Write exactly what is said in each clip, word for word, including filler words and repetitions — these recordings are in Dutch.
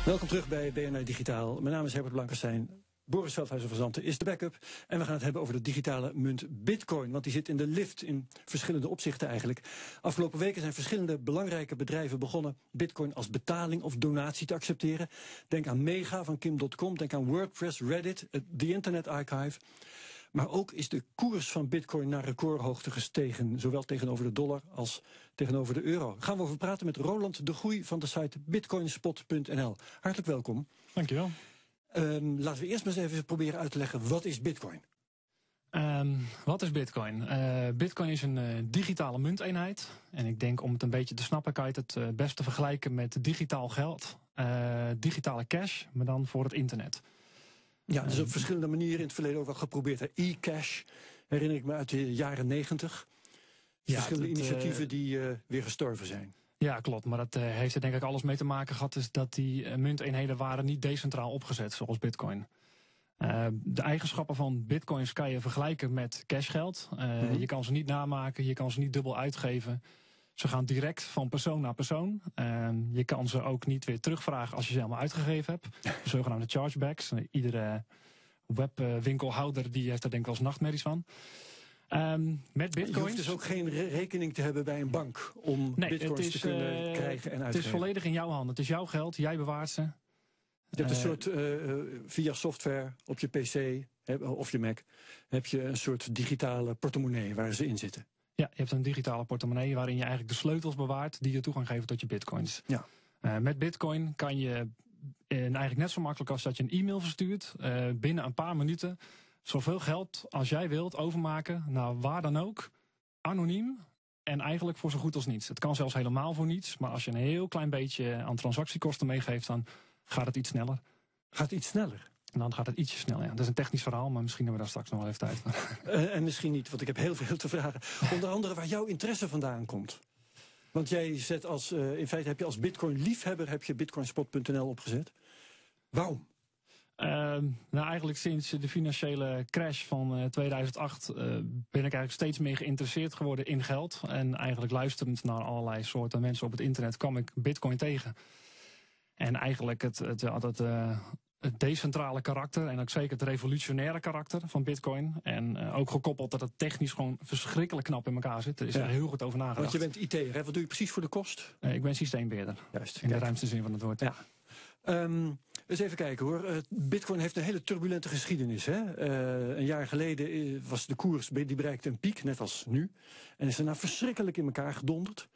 Welkom terug bij B N R Digitaal. Mijn naam is Herbert Blankenstein. Boris Veldhuizen van Zanten is de backup. En we gaan het hebben over de digitale munt Bitcoin. Want die zit in de lift in verschillende opzichten eigenlijk. Afgelopen weken zijn verschillende belangrijke bedrijven begonnen Bitcoin als betaling of donatie te accepteren. Denk aan Mega van Kim punt com, denk aan WordPress, Reddit, The Internet Archive. Maar ook is de koers van Bitcoin naar recordhoogte gestegen. Zowel tegenover de dollar als tegenover de euro. Daar gaan we over praten met Roland de Goey van de site bitcoinspot punt n l. Hartelijk welkom. Dankjewel. Um, laten we eerst maar eens even proberen uit te leggen, wat is Bitcoin? Um, wat is Bitcoin? Uh, Bitcoin is een uh, digitale munteenheid. En ik denk om het een beetje te snappen kan je het uh, best te vergelijken met digitaal geld. Uh, digitale cash, maar dan voor het internet. Ja, dus op verschillende manieren in het verleden ook wel geprobeerd. E-cash, herinner ik me uit de jaren negentig. Ja, verschillende het, initiatieven uh, die uh, weer gestorven zijn. Ja, klopt. Maar dat uh, heeft er denk ik alles mee te maken gehad. Is dat die uh, munteenheden waren niet decentraal opgezet, zoals Bitcoin. Uh, de eigenschappen van Bitcoins kan je vergelijken met cashgeld. Uh, mm-hmm. Je kan ze niet namaken, je kan ze niet dubbel uitgeven. Ze gaan direct van persoon naar persoon. Uh, je kan ze ook niet weer terugvragen als je ze helemaal uitgegeven hebt. De zogenaamde chargebacks. Uh, iedere webwinkelhouder die heeft er denk ik wel eens nachtmerries van. Um, met bitcoins. Je hoeft dus ook geen re- rekening te hebben bij een bank om nee, bitcoins is, te kunnen uh, krijgen en uitgeven. Het is volledig in jouw handen. Het is jouw geld, jij bewaart ze. Je hebt een uh, soort, uh, via software op je pc of je Mac, heb je een soort digitale portemonnee waar ze in zitten. Ja, je hebt een digitale portemonnee waarin je eigenlijk de sleutels bewaart die je toegang geven tot je bitcoins. Ja. Uh, met bitcoin kan je, uh, eigenlijk net zo makkelijk als dat je een e-mail verstuurt, uh, binnen een paar minuten zoveel geld als jij wilt overmaken naar waar dan ook, anoniem en eigenlijk voor zo goed als niets. Het kan zelfs helemaal voor niets, maar als je een heel klein beetje aan transactiekosten meegeeft, dan gaat het iets sneller. Gaat het iets sneller? En dan gaat het ietsje sneller, ja. Dat is een technisch verhaal, maar misschien hebben we daar straks nog wel even tijd voor. Uh, en misschien niet, want ik heb heel veel te vragen. Onder andere waar jouw interesse vandaan komt. Want jij zet als, uh, in feite heb je als Bitcoin-liefhebber heb je bitcoinspot punt n l opgezet. Waarom? Uh, nou, eigenlijk sinds de financiële crash van uh, tweeduizend acht uh, ben ik eigenlijk steeds meer geïnteresseerd geworden in geld. En eigenlijk luisterend naar allerlei soorten mensen op het internet kwam ik Bitcoin tegen. En eigenlijk het, het, het, het, uh, het decentrale karakter en ook zeker het revolutionaire karakter van Bitcoin. En uh, ook gekoppeld dat het technisch gewoon verschrikkelijk knap in elkaar zit. Er is ja. er heel goed over nagedacht. Want je bent I T'er, hè? Wat doe je precies voor de kost? Uh, ik ben systeembeheerder. Juist. In kijk. De ruimste zin van het woord. Ja. Um, eens even kijken hoor. Uh, Bitcoin heeft een hele turbulente geschiedenis. Hè? Uh, een jaar geleden was de koers, die bereikte een piek, net als nu. En is daarna verschrikkelijk in elkaar gedonderd.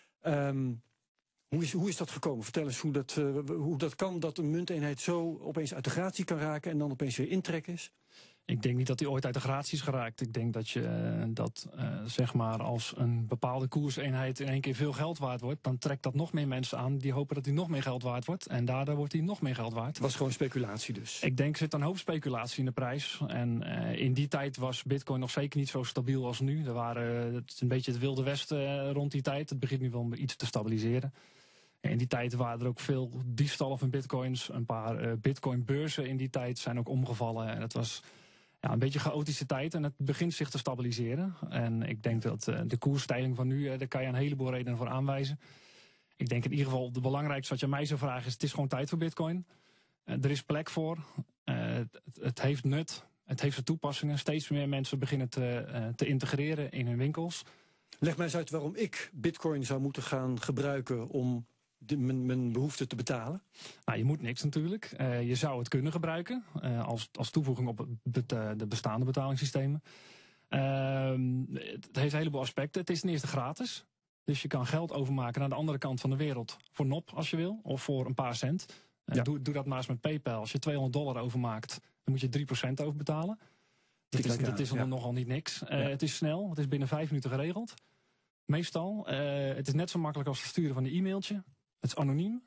Um, hoe, is, hoe is dat gekomen? Vertel eens hoe dat, uh, hoe dat kan dat een munteenheid zo opeens uit de gratie kan raken en dan opeens weer intrek is. Ik denk niet dat hij ooit uit de gratie is geraakt. Ik denk dat je uh, dat uh, zeg maar als een bepaalde koerseenheid in één keer veel geld waard wordt, dan trekt dat nog meer mensen aan die hopen dat hij nog meer geld waard wordt. En daardoor wordt hij nog meer geld waard. Het was gewoon speculatie dus. Ik denk er zit een hoop speculatie in de prijs. En uh, in die tijd was Bitcoin nog zeker niet zo stabiel als nu. Er waren, het is een beetje het wilde westen uh, rond die tijd. Het begint nu wel iets te stabiliseren. In die tijd waren er ook veel diefstallen van bitcoins. Een paar uh, bitcoinbeurzen in die tijd zijn ook omgevallen. En het was ja, een beetje een chaotische tijd en het begint zich te stabiliseren. En ik denk dat uh, de koersstijging van nu, uh, daar kan je een heleboel redenen voor aanwijzen. Ik denk in ieder geval, de belangrijkste wat je mij zou vragen is, het is gewoon tijd voor Bitcoin. Uh, er is plek voor. Uh, het, het heeft nut. Het heeft zijn toepassingen. Steeds meer mensen beginnen te, uh, te integreren in hun winkels. Leg mij eens uit waarom ik Bitcoin zou moeten gaan gebruiken om De, mijn, mijn behoefte te betalen? Nou, je moet niks natuurlijk. Uh, je zou het kunnen gebruiken uh, als, als toevoeging op het, uh, de bestaande betalingssystemen. Uh, het heeft een heleboel aspecten. Het is ten eerste gratis. Dus je kan geld overmaken naar de andere kant van de wereld voor nop als je wil. Of voor een paar cent. Uh, ja. doe, doe dat maar eens met PayPal. Als je tweehonderd dollar overmaakt, dan moet je drie procent over betalen. Dat is, dat is dan ja. nogal niet niks. Uh, ja. Het is snel. Het is binnen vijf minuten geregeld. Meestal. Uh, het is net zo makkelijk als het sturen van een e-mailtje. Het is anoniem.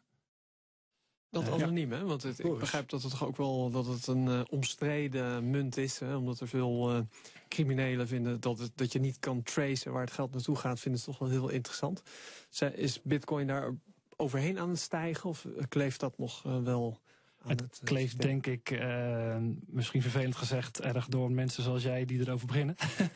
Dat uh, anoniem, ja. hè? Want het, ik begrijp dat het toch ook wel dat het een uh, omstreden munt is. Hè? Omdat er veel uh, criminelen vinden dat, het, dat je niet kan tracen waar het geld naartoe gaat. Vinden ze toch wel heel interessant. Is Bitcoin daar overheen aan het stijgen? Of kleeft dat nog uh, wel aan het, het kleeft systeem? Denk ik, uh, misschien vervelend gezegd, erg door mensen zoals jij die erover beginnen.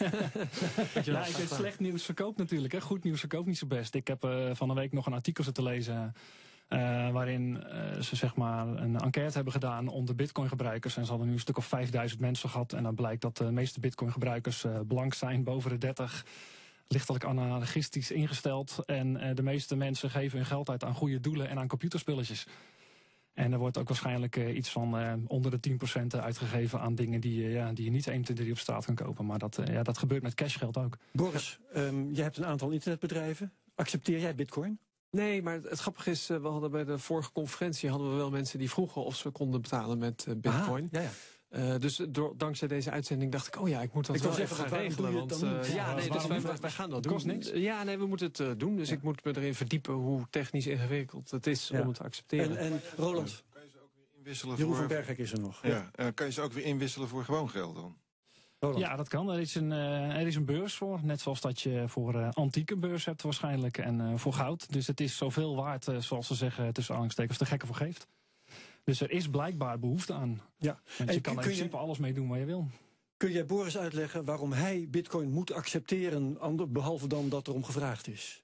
Ja, ik weet, slecht nieuws verkoopt natuurlijk. Hè. Goed nieuws verkoopt niet zo best. Ik heb uh, van een week nog een artikel zitten lezen Uh, waarin uh, ze zeg maar een enquête hebben gedaan onder Bitcoin-gebruikers. En ze hadden nu een stuk of vijfduizend mensen gehad. En dan blijkt dat de meeste Bitcoin-gebruikers uh, blank zijn, boven de dertig. Lichtelijk anarchistisch ingesteld. En uh, de meeste mensen geven hun geld uit aan goede doelen en aan computerspulletjes. En er wordt ook waarschijnlijk uh, iets van uh, onder de tien procent uitgegeven aan dingen die, uh, ja, die je niet één, twee, drie op straat kan kopen. Maar dat, uh, ja, dat gebeurt met cashgeld ook. Boris, um, jij hebt een aantal internetbedrijven. Accepteer jij Bitcoin? Nee, maar het grappige is, we hadden bij de vorige conferentie hadden we wel mensen die vroegen of ze konden betalen met uh, Bitcoin. Aha, ja, ja. Uh, dus door, dankzij deze uitzending dacht ik, oh ja, ik moet dat ik wel even gaan regelen. Want, uh, ja, nee, dus wij, wij gaan dat doen. Kost niks. Ja, nee, we moeten het uh, doen. Dus ja. ik moet me erin verdiepen hoe technisch ingewikkeld het is ja. om het te accepteren. En, en Roland, kan je ze ook weer inwisselen Jeroen voor... van Berghek is er nog. Ja, ja. En kan je ze ook weer inwisselen voor gewoon geld dan? Roland. Ja, dat kan. Er is, een, uh, er is een beurs voor. Net zoals dat je voor uh, antieke beurs hebt waarschijnlijk. En uh, voor goud. Dus het is zoveel waard, uh, zoals ze zeggen, tussen aanhalingstekens, de gekke voor geeft. Dus er is blijkbaar behoefte aan. Ja. Want je kan er in principe je, alles mee doen wat je wil. Kun jij Boris uitleggen waarom hij Bitcoin moet accepteren, behalve dan dat er om gevraagd is?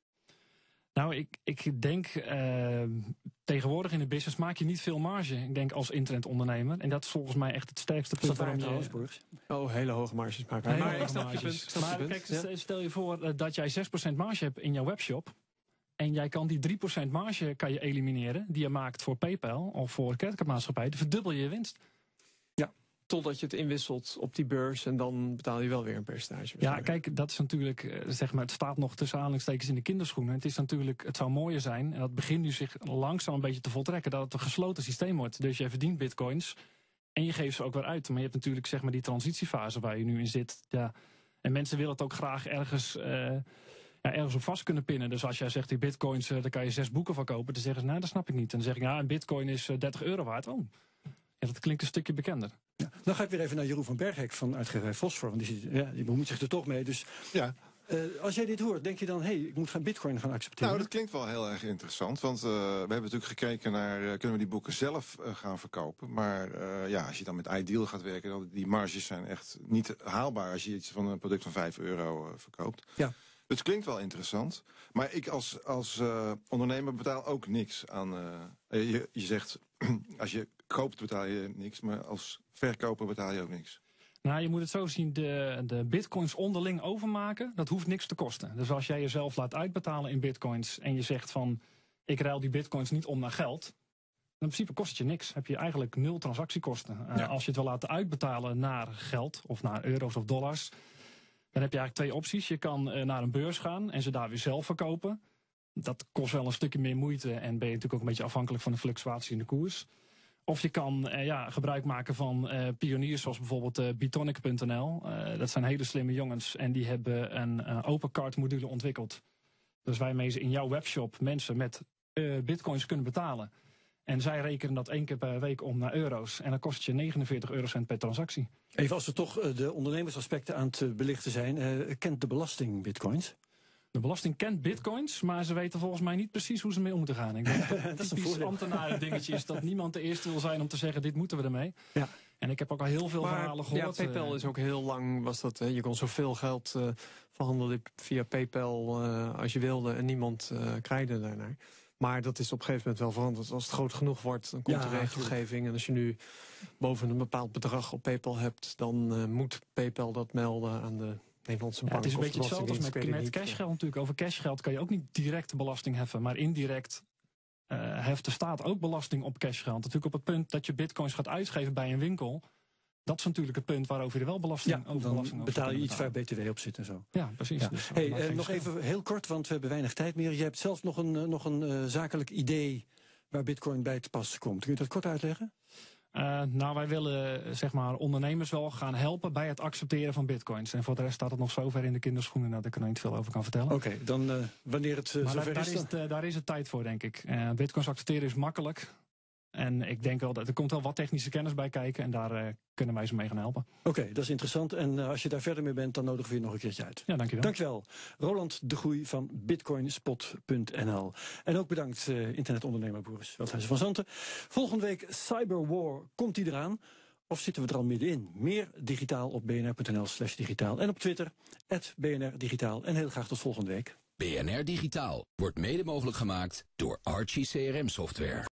Nou, ik, ik denk, uh, tegenwoordig in de business maak je niet veel marge. Ik denk als internetondernemer. En dat is volgens mij echt het sterkste punt. Waarom trouwens, Boris? Oh, hele hoge marges maken. Maar ik snap je punt. Maar kijk, ja? stel je voor uh, dat jij zes procent marge hebt in jouw webshop. En jij kan die drie procent marge kan je elimineren die je maakt voor PayPal of voor creditcardmaatschappij. Dan verdubbel je je winst. Ja, totdat je het inwisselt op die beurs en dan betaal je wel weer een percentage. Ja, kijk, dat is natuurlijk, zeg maar, het staat nog tussen aanhalingstekens in de kinderschoenen. Het is natuurlijk, het zou mooier zijn, en dat begint nu zich langzaam een beetje te voltrekken, dat het een gesloten systeem wordt. Dus jij verdient bitcoins en je geeft ze ook weer uit. Maar je hebt natuurlijk, zeg maar, die transitiefase waar je nu in zit. Ja, en mensen willen het ook graag ergens... Uh, Ja, ergens op vast kunnen pinnen. Dus als jij zegt die bitcoins, uh, daar kan je zes boeken van kopen. Dan zeggen ze, nou, dat snap ik niet. En dan zeg ik, ja, een bitcoin is uh, dertig euro waard. Oh, ja, dat klinkt een stukje bekender. Ja. Dan ga ik weer even naar Jeroen van Berghek van uitgeverij Fosfor. Want die, ja, die bemoeit zich er toch mee. Dus ja. uh, als jij dit hoort, denk je dan, hé, hey, ik moet gaan bitcoin gaan accepteren? Nou, dat klinkt wel heel erg interessant. Want uh, we hebben natuurlijk gekeken naar, uh, kunnen we die boeken zelf uh, gaan verkopen. Maar uh, ja, als je dan met iDeal gaat werken, dan die marges zijn echt niet haalbaar als je iets van een product van vijf euro uh, verkoopt. Ja. Het klinkt wel interessant, maar ik als, als uh, ondernemer betaal ook niks aan... Uh, je, je zegt, als je koopt betaal je niks, maar als verkoper betaal je ook niks. Nou, je moet het zo zien, de, de bitcoins onderling overmaken, dat hoeft niks te kosten. Dus als jij jezelf laat uitbetalen in bitcoins en je zegt van, ik ruil die bitcoins niet om naar geld, in principe kost het je niks. Heb je eigenlijk nul transactiekosten. Uh, ja. Als je het wil laten uitbetalen naar geld, of naar euro's of dollars... Dan heb je eigenlijk twee opties. Je kan uh, naar een beurs gaan en ze daar weer zelf verkopen. Dat kost wel een stukje meer moeite en ben je natuurlijk ook een beetje afhankelijk van de fluctuatie in de koers. Of je kan uh, ja, gebruik maken van uh, pioniers zoals bijvoorbeeld uh, bitonic punt n l. Uh, dat zijn hele slimme jongens en die hebben een uh, open card module ontwikkeld. Dus waarmee ze in jouw webshop mensen met uh, bitcoins kunnen betalen. En zij rekenen dat één keer per week om naar euro's. En dan kost het je negenenveertig eurocent per transactie. Even als we toch de ondernemersaspecten aan het belichten zijn. Uh, kent de belasting bitcoins? De belasting kent bitcoins, maar ze weten volgens mij niet precies hoe ze mee om moeten gaan. Ik denk dat het dat typisch ambtenaren dingetje is dat niemand de eerste wil zijn om te zeggen dit moeten we ermee. Ja. En ik heb ook al heel veel maar, verhalen gehoord. Ja, PayPal is ook heel lang, was dat, hè, je kon zoveel geld uh, verhandelen via PayPal uh, als je wilde en niemand uh, krijgde daarnaar. Maar dat is op een gegeven moment wel veranderd. Als het groot genoeg wordt, dan komt ja, de regelgeving. En als je nu boven een bepaald bedrag op PayPal hebt, dan uh, moet PayPal dat melden aan de Nederlandse bank. Ja, het is een beetje hetzelfde als met, met cashgeld natuurlijk. Over cashgeld kan je ook niet direct belasting heffen, maar indirect uh, heft de staat ook belasting op cashgeld. Natuurlijk op het punt dat je bitcoins gaat uitgeven bij een winkel. Dat is natuurlijk het punt waarover je er wel belasting ja, over dan belasting betaal over je iets waar B T W op zit en zo. Ja, precies. Ja. Dus hey, uh, nog even heel kort, want we hebben weinig tijd meer. Je hebt zelf nog een, uh, nog een uh, zakelijk idee waar bitcoin bij te pas komt. Kun je dat kort uitleggen? Uh, nou, wij willen zeg maar ondernemers wel gaan helpen bij het accepteren van bitcoins. En voor de rest staat het nog zo ver in de kinderschoenen dat ik er nog niet veel over kan vertellen. Oké, okay, dan uh, wanneer het uh, maar zover daar, is... Daar is, het, uh, daar is het tijd voor, denk ik. Uh, bitcoins accepteren is makkelijk. En ik denk wel dat er komt wel wat technische kennis bij kijken. En daar uh, kunnen wij ze mee gaan helpen. Oké, okay, dat is interessant. En uh, als je daar verder mee bent, dan nodigen we je nog een keertje uit. Ja, dankjewel. Dankjewel. Roland de Groei van bitcoinspot punt n l. En ook bedankt uh, internetondernemer Boris Veldhuizen van Zanten. Volgende week Cyberwar. Komt die eraan? Of zitten we er al middenin? Meer digitaal op bnr.nl slash digitaal. En op Twitter, at bnr digitaal. En heel graag tot volgende week. B N R Digitaal wordt mede mogelijk gemaakt door Archie C R M software.